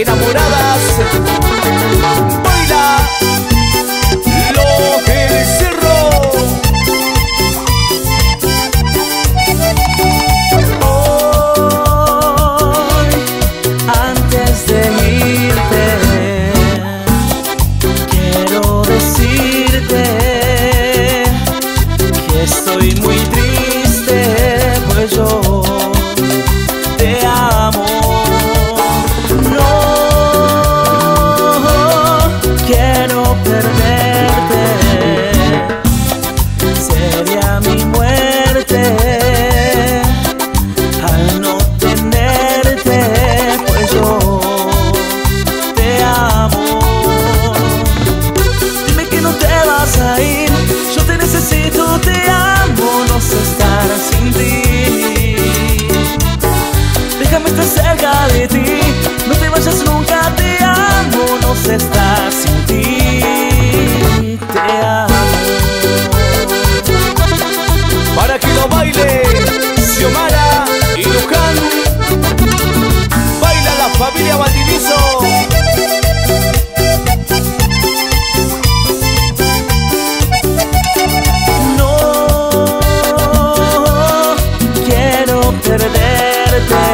enamoradas. Baila lo del cerro. Hoy, antes de irte, quiero decirte que estoy muy triste, pues yo te amo. No quiero perderte, sería mi muerte al no tenerte, pues yo te amo. Dime que no te vas a ir, yo te necesito, te amo, no sé estar sin ti. Déjame estar cerca de ti, no te vayas nunca, te amo, no sé estar sin ti, te amo. Para que lo baile Xiomara y Luján. Baila la familia Valdivieso. No quiero perderte,